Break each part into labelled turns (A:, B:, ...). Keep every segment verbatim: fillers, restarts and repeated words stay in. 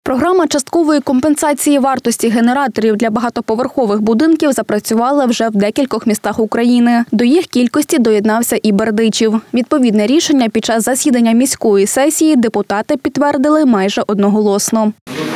A: Програма часткової компенсації вартості генераторів для багатоповерхових будинків запрацювала вже в декількох містах України. До їх кількості доєднався і Бердичів. Відповідне рішення під час засідання міської сесії депутати підтвердили майже одноголосно.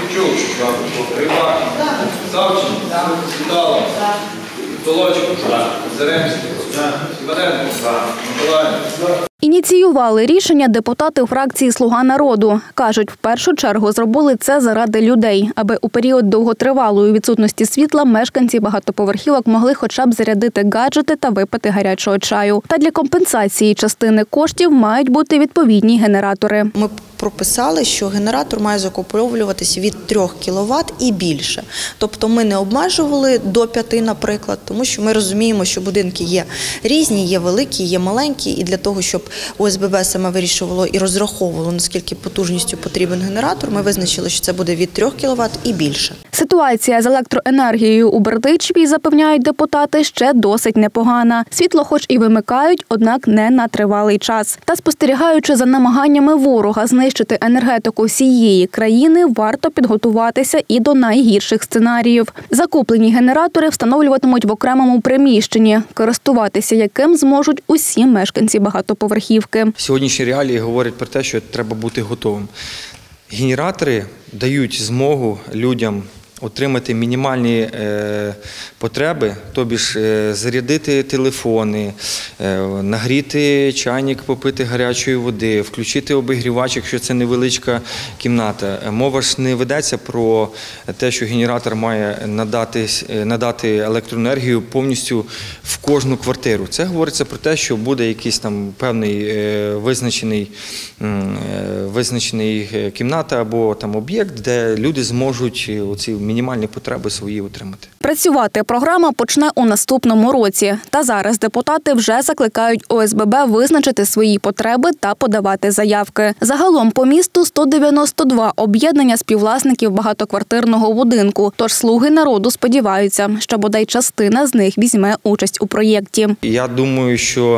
A: Ініціювали рішення депутати у фракції «Слуга народу». Кажуть, в першу чергу зробили це заради людей, аби у період довготривалої відсутності світла мешканці багатоповерхівок могли хоча б зарядити гаджети та випити гарячого чаю. Та для компенсації частини коштів мають бути відповідні генератори.
B: Ми прописали, що генератор має закуповуватися від трьох кіловат і більше. Тобто ми не обмежували до п'яти, наприклад, тому що ми розуміємо, що будинки є різні, є великі, є маленькі, і для того, щоб О С Б Б саме вирішувало і розраховувало, наскільки потужністю потрібен генератор, ми визначили, що це буде від трьох кіловат і більше.
A: Ситуація з електроенергією у Бердичеві, запевняють депутати, ще досить непогана. Світло хоч і вимикають, однак не на тривалий час. Та спостерігаючи за намаганнями ворога знищити енергетику всієї країни, варто підготуватися і до найгірших сценаріїв. Закуплені генератори встановлюватимуть в окремому приміщенні, користуватися яким зможуть усі мешканці багатоповерхівки.
C: Сьогоднішні реалії говорять про те, що треба бути готовим. Генератори дають змогу людям отримати мінімальні е, потреби, тобі ж е, зарядити телефони, е, нагріти чайник, попити гарячої води, включити обігрівач, якщо це невеличка кімната. Мова ж не ведеться про те, що генератор має надати, надати електроенергію повністю в кожну квартиру. Це говориться про те, що буде якийсь там певний е, визначений, е, визначений кімната або там об'єкт, де люди зможуть оці мінімальні потреби свої отримати.
A: Працювати програма почне у наступному році. Та зараз депутати вже закликають О С Б Б визначити свої потреби та подавати заявки. Загалом по місту сто дев'яносто два об'єднання співвласників багатоквартирного будинку. Тож «Слуги народу» сподіваються, що бодай частина з них візьме участь у проєкті.
C: Я думаю, що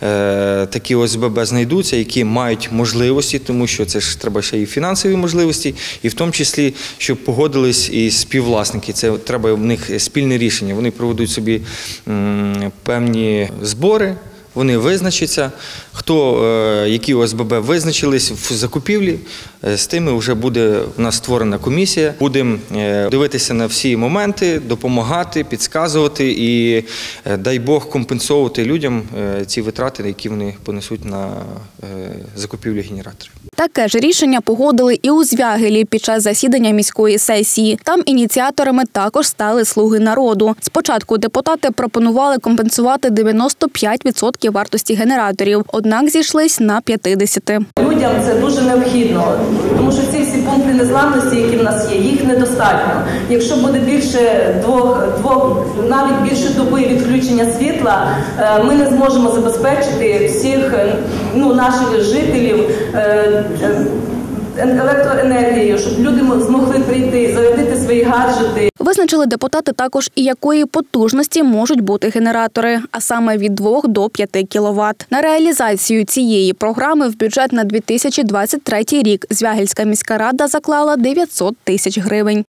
C: е, такі О С Б Б знайдуться, які мають можливості, тому що це ж треба ще і фінансові можливості, і в тому числі, щоб погодились і співвласники. Це треба в них спільне рішення. Вони проведуть собі м, певні збори, вони визначаться, хто, е, які О С Б Б визначились в закупівлі, е, з тими вже буде у нас створена комісія. Будемо е, дивитися на всі моменти, допомагати, підказувати і, е, дай Бог, компенсувати людям е, ці витрати, які вони понесуть на е, закупівлю генераторів.
A: Таке ж рішення погодили і у Звягелі під час засідання міської сесії. Там ініціаторами також стали «Слуги народу». Спочатку депутати пропонували компенсувати дев'яносто п'ять відсотків вартості генераторів, однак зійшлись на п'ятдесят відсотків.
D: Людям це дуже необхідно, тому що ці всі пункти незламності, які в нас є, їх недостатньо. Якщо буде більше двох, двох навіть більше доби відключення світла, ми не зможемо забезпечити всіх ну, наших жителів електроенергією, щоб люди змогли прийти, зарядити свої гаджети.
A: Визначили депутати також і якої потужності можуть бути генератори, а саме від двох до п'яти кіловат. На реалізацію цієї програми в бюджет на дві тисячі двадцять третій рік Звягельська міська рада заклала дев'ятсот тисяч гривень.